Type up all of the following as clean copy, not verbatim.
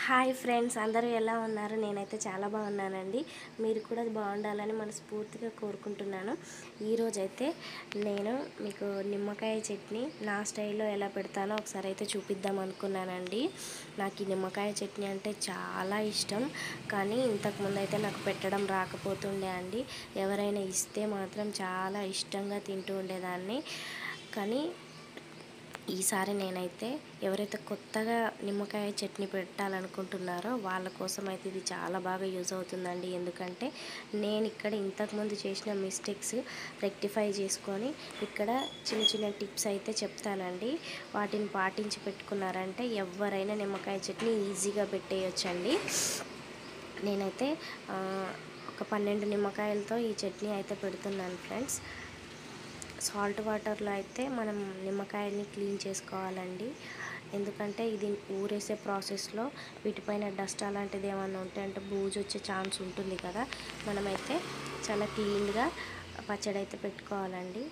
Hi friends, అందరూ ఎలా ఉన్నారు? నేనైతే చాలా బాగున్నానండి. మీరు కూడా బాగుండాలని మనస్ఫూర్తిగా కోరుకుంటున్నాను. ఈరోజైతే నేను మీకు నిమ్మకాయ చట్నీ నా స్టైల్లో ఎలా పెడతానో ఒకసారి అయితే చూపిద్దాం అనుకున్నానండి. నాకు ఈ నిమ్మకాయ చట్నీ అంటే చాలా ఇష్టం, కానీ ఇంతకుముందు అయితే నాకు పెట్టడం రాకపోతుండే అండి. ఎవరైనా ఇస్తే మాత్రం చాలా ఇష్టంగా తింటూ ఉండేదాన్ని. కానీ ఈసారి నేనైతే ఎవరైతే కొత్తగా నిమ్మకాయ చట్నీ పెట్టాలనుకుంటున్నారో వాళ్ళ కోసం అయితే ఇది చాలా బాగా యూజ్ అవుతుందండి. ఎందుకంటే నేను ఇక్కడ ఇంతకుముందు చేసిన మిస్టేక్స్ రెక్టిఫై చేసుకొని ఇక్కడ చిన్న చిన్న టిప్స్ అయితే చెప్తానండి. వాటిని పాటించి పెట్టుకున్నారంటే ఎవరైనా నిమ్మకాయ చట్నీ ఈజీగా పెట్టేయొచ్చండి. నేనైతే ఒక 12 నిమ్మకాయలతో ఈ చట్నీ అయితే పెడుతున్నాను ఫ్రెండ్స్. సాల్ట్ వాటర్లో అయితే మనం నిమ్మకాయల్ని క్లీన్ చేసుకోవాలండి. ఎందుకంటే ఇది ఊరేసే ప్రాసెస్లో వీటిపైన డస్ట్ అలాంటిది ఏమన్నా ఉంటే అంటే బూజు వచ్చే ఛాన్స్ ఉంటుంది కదా. మనమైతే చాలా క్లీన్గా పచ్చడి అయితే పెట్టుకోవాలండి.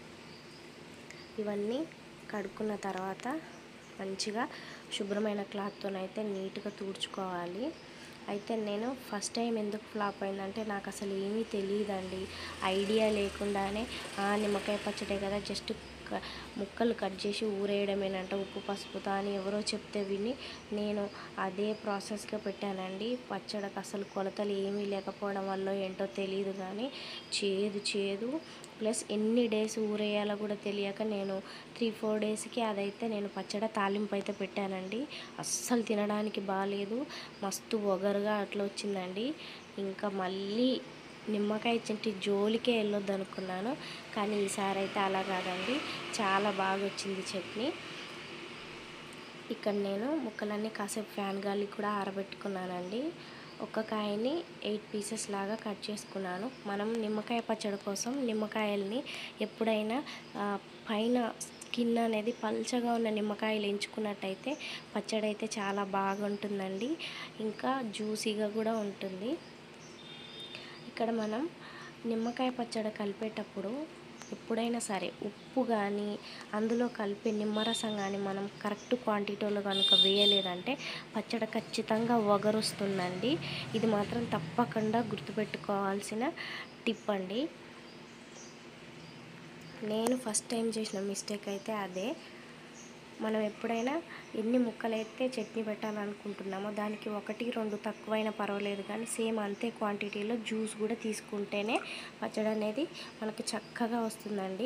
ఇవన్నీ కడుక్కున్న తర్వాత మంచిగా శుభ్రమైన క్లాత్తోనైతే నీట్గా తుడుచుకోవాలి. అయితే నేను ఫస్ట్ టైం ఎందుకు ఫ్లాప్ అయిందంటే నాకు అసలు ఏమీ తెలియదండి. ఐడియా లేకుండానే నిమ్మకాయ పచ్చడే కదా, జస్ట్ ముక్కలు కట్ చేసి ఊరేయడమేనంట ఉప్పు పసుపుతో అని ఎవరో చెప్తే విని నేను అదే ప్రాసెస్గా పెట్టానండి. పచ్చడికి అసలు కొలతలు ఏమీ లేకపోవడం వల్ల ఏంటో తెలియదు, కానీ చేదు ప్లస్ ఎన్ని డేస్ ఊరేయాలో కూడా తెలియక నేను 3-4 డేస్కి అదైతే నేను పచ్చడి తాలింపు అయితే పెట్టానండి. అస్సలు తినడానికి బాగాలేదు, మస్తు ఒగరుగా అట్లా వచ్చిందండి. ఇంకా మళ్ళీ నిమ్మకాయ చట్నీ జోలికే వెళ్ళొద్దు అనుకున్నాను, కానీ ఈసారి అయితే అలా కాదండి, చాలా బాగా వచ్చింది చట్నీ. ఇక్కడ నేను ముక్కలన్నీ కాసేపు ఫ్యాన్ గాలి కూడా ఆరబెట్టుకున్నానండి. ఒక కాయని 8 పీసెస్ లాగా కట్ చేసుకున్నాను. మనం నిమ్మకాయ పచ్చడి కోసం నిమ్మకాయల్ని ఎప్పుడైనా పైన స్కిన్ అనేది పల్చగా ఉన్న నిమ్మకాయలు ఎంచుకున్నట్టయితే పచ్చడి అయితే చాలా బాగుంటుందండి, ఇంకా జ్యూసీగా కూడా ఉంటుంది. ఇక్కడ మనం నిమ్మకాయ పచ్చడి కలిపేటప్పుడు ఎప్పుడైనా సరే ఉప్పు కానీ అందులో కలిపే నిమ్మరసం కానీ మనం కరెక్ట్ క్వాంటిటీలో కనుక వేయలేదంటే పచ్చడి ఖచ్చితంగా వగరొస్తుందండి. ఇది మాత్రం తప్పకుండా గుర్తుపెట్టుకోవాల్సిన టిప్ అండి. నేను ఫస్ట్ టైం చేసిన మిస్టేక్ అయితే అదే. మనం ఎప్పుడైనా ఎన్ని ముక్కలైతే చట్నీ పెట్టాలనుకుంటున్నామో దానికి 1-2 తక్కువైనా పర్వాలేదు, కానీ సేమ్ అంతే క్వాంటిటీలో జ్యూస్ కూడా తీసుకుంటేనే పచ్చడి అనేది మనకి చక్కగా వస్తుందండి.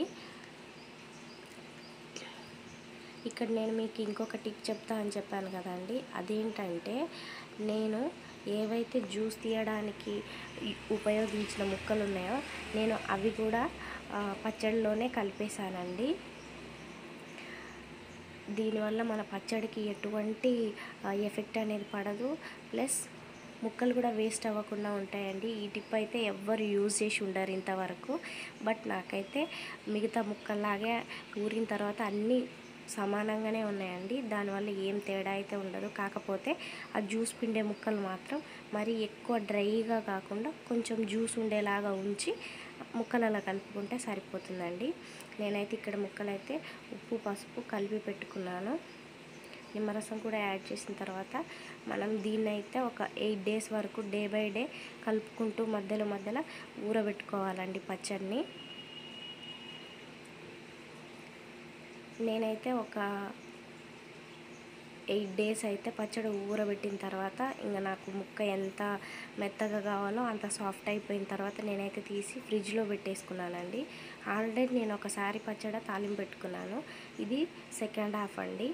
ఇక్కడ నేను మీకు ఇంకొక టిప్ చెప్తా అని చెప్పాను కదండి. అదేంటంటే నేను ఏవైతే జ్యూస్ తీయడానికి ఉపయోగించిన ముక్కలు ఉన్నాయో నేను అవి కూడా పచ్చడిలోనే కలిపేశానండి. దీనివల్ల మన పచ్చడికి ఎటువంటి ఎఫెక్ట్ అనేది పడదు, ప్లస్ ముక్కలు కూడా వేస్ట్ అవ్వకుండా ఉంటాయండి. ఈ టిప్ అయితే ఎవ్వరు యూజ్ చేసి ఉండరు ఇంతవరకు, బట్ నాకైతే మిగతా ముక్కల్లాగే ఊరిన తర్వాత అన్నీ సమానంగానే ఉన్నాయండి. దానివల్ల ఏం తేడా అయితే ఉండదు. కాకపోతే ఆ జ్యూస్ పిండే ముక్కలు మాత్రం మరి ఎక్కువ డ్రైగా కాకుండా కొంచెం జ్యూస్ ఉండేలాగా ఉంచి ముక్కలలో కలుపుకుంటే సరిపోతుందండి. నేనైతే ఇక్కడ ముక్కలైతే ఉప్పు పసుపు కలిపి పెట్టుకున్నాను. నిమ్మరసం కూడా యాడ్ చేసిన తర్వాత మనం దీన్ని అయితే ఒక 8 డేస్ వరకు డే బై డే కలుపుకుంటూ మధ్యలో ఊరబెట్టుకోవాలండి పచ్చడిని. నేనైతే ఒక 8 డేస్ అయితే పచ్చడి ఊరబెట్టిన తర్వాత ఇంకా నాకు ముక్క ఎంత మెత్తగా కావాలో అంత సాఫ్ట్ అయిపోయిన తర్వాత నేనైతే తీసి ఫ్రిడ్జ్లో పెట్టేసుకున్నానండి. ఆల్రెడీ నేను ఒకసారి పచ్చడి తాలింపు పెట్టుకున్నాను, ఇది సెకండ్ హాఫ్ అండి.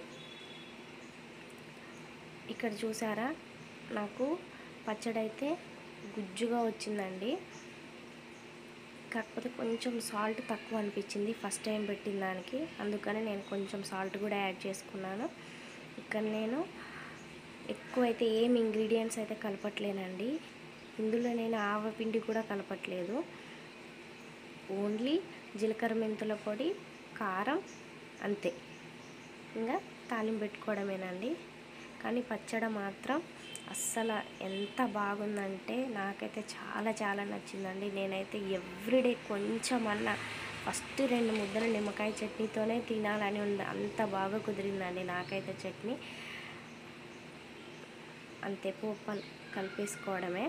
ఇక్కడ చూసారా, నాకు పచ్చడి అయితే గుజ్జుగా వచ్చిందండి. కాకపోతే కొంచెం సాల్ట్ తక్కువ అనిపించింది ఫస్ట్ టైం పెట్టిన దానికి, అందుకని నేను కొంచెం సాల్ట్ కూడా యాడ్ చేసుకున్నాను. ఇక్కడ నేను ఎక్కువైతే ఏం ఇంగ్రీడియంట్స్ అయితే కలపట్లేనండి. ఇందులో నేను ఆవపిండి కూడా కలపట్లేదు, ఓన్లీ జీలకర్ర మెంతుల పొడి, కారం అంతే. ఇంకా తాలింపు పెట్టుకోవడమేనండి. కానీ పచ్చడి మాత్రం అస్సలు ఎంత బాగుందంటే నాకైతే చాలా నచ్చిందండి. నేనైతే ఎవ్రీడే కొంచెమన్నా ఫస్ట్ 2 ముద్దల నిమ్మకాయ చట్నీతోనే తినాలని ఉంది, అంత బాగా కుదిరిందండి నాకైతే చట్నీ. అంతేపు కలిపేసుకోవడమే.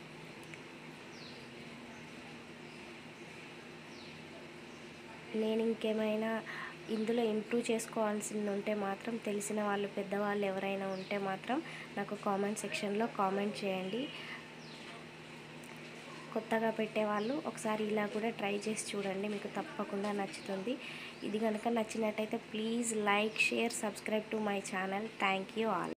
నేను ఇంకేమైనా ఇందులో ఇంప్రూవ్ చేసుకోవాల్సింది ఉంటే మాత్రం తెలిసిన వాళ్ళు పెద్దవాళ్ళు ఎవరైనా ఉంటే మాత్రం నాకు కామెంట్ సెక్షన్లో కామెంట్ చేయండి. కొత్తగా పెట్టేవాళ్ళు ఒకసారి ఇలా కూడా ట్రై చేసి చూడండి, మీకు తప్పకుండా నచ్చుతుంది. ఇది కనుక నచ్చినట్టయితే please like, share, subscribe to my channel. Thank you all.